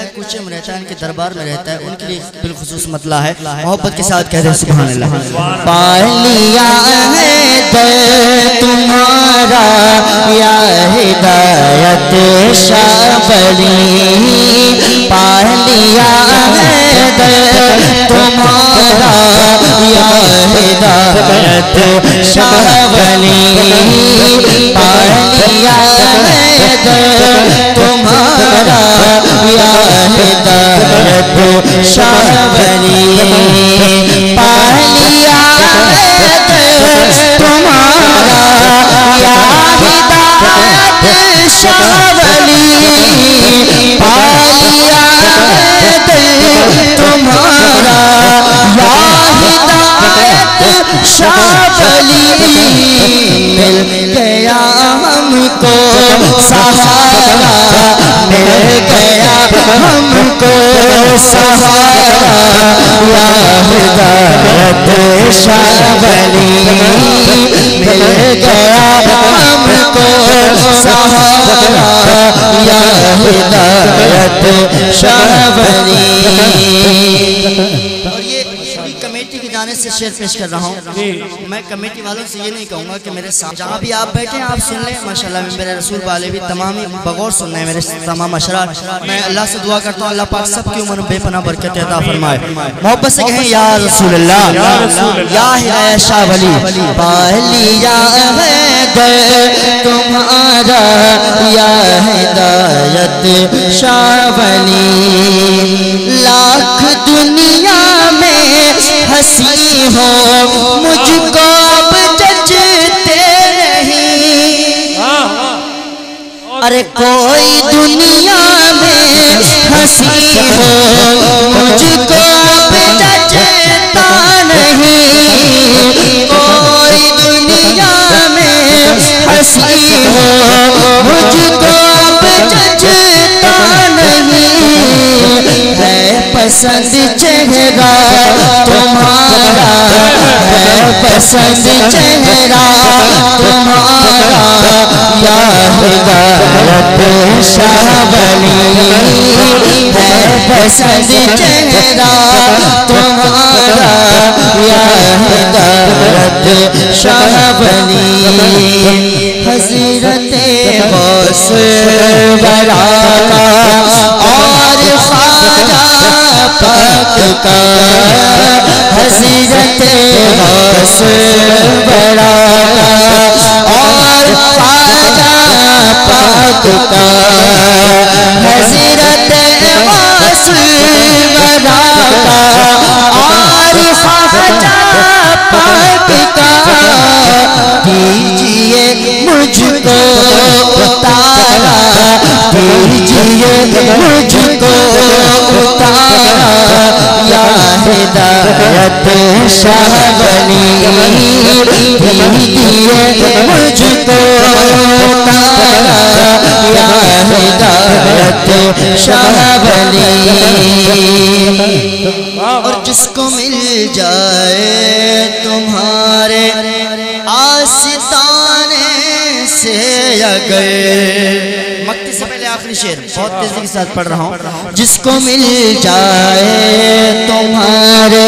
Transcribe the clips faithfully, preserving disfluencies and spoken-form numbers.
कूचे में रहता है, इनके दरबार में रहता है, उनके लिए बिलखुसूस मतला है। मोहब्बत के साथ कहते हैं सुभान अल्लाह। पा लिया है दर तुम्हारा या हिदायत शाह वली, पा लिया है दर तुम्हारा या हिदायत शाह वली, पा लिया है दर तुम्हारा या हिदायत शाह वली, पा लिया है दर तुम्हारा या हिदायत शाह वली, पा लिया है दर तुम्हारा या हिदायत शाह वली, मिल गया हमको सहारा, मिल गया हमको सहारा या हिदायत शाह वली, मिल गया हमको सहारा या हिदायत शाह वली। और ये भी कमेटी की जाने से शेर पेश कर रहा हूँ। मैं कमेटी वालों से ये नहीं कहूँगा कि मेरे साथ जहाँ भी आप बैठे हैं आप सुन लें, माशाल्लाह मेरे रसूल वाले भी तमाम ही बगौर सुन रहे हैं मेरे तमाम अशरार। मैं अल्लाह से दुआ करता हूँ अल्लाह पाक सबकी उम्र में बेपनाह बरकत अता फरमाए। मोहब्बत से कहें या रसूल अल्लाह या हिदायत शाह वली, पा लिया है दर तुम्हारा या हिदायत शाह वली, लाख दुनिया में हंसी हो मुझको अब जचते नहीं, अरे कोई दुनिया में हंसी हो मुझको अब जचता नहीं, कोई दुनिया में हंसी हो मुझको अब जचता नहीं, है पसंद चेहरा तुम्हारा, है पसंद चेहरा तुम्हारा या हिदायत शाह वली, है पसंद चेहरा तुम्हारा या हिदायत शाह वली, हज़रत गौस बराका और ख्वाजा पाक का, हज़रत गौस बराका और ख्वाजा पाक का, हज़रत गौस बराका और ख्वाजा पाक का, दीजिए मुझको उतारा, दीजिए मुझको उतारा या हिदायत शाह वली, दीजिए मुझको उतारा या हिदायत शाह वली। और जिसको मिल जाए तुम्हारे आस्ताने से अगर, मक्ती से पहले आखिरी शेर बहुत तेजी के साथ पढ़ रहा हूँ, जिसको मिल जाए तुम्हारे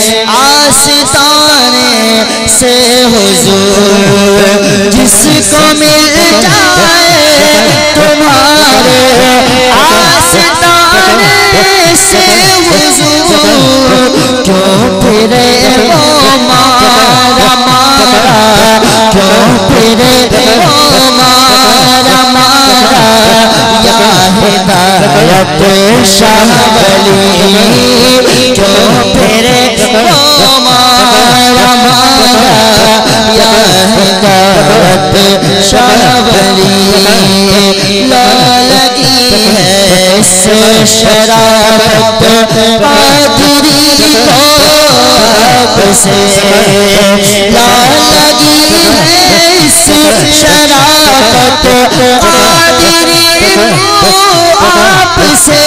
आस्ताने से हुजूर, जिसको मिल जाए तुम्हारे आस्ताने से हुजूर, क्यों फिरे वो मारा मारा, क्यों फिरे वो मारा मारा या हिदायत शाह वली, क्यों फिरे वो मारा मारा या हिदायत शाह वली, ला लगी है इस शराफत कादरी को आपसे, ला लगी है इस शराफत कादरी को आपसे,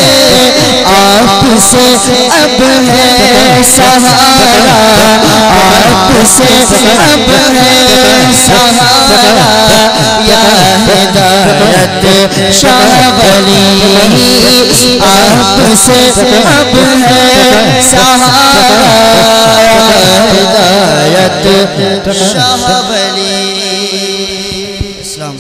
आपसे अब है सहारा, आपसे अब है सहारा या हिदायत शाह वली, आपसे अब है सहारा हिदायत शाह वली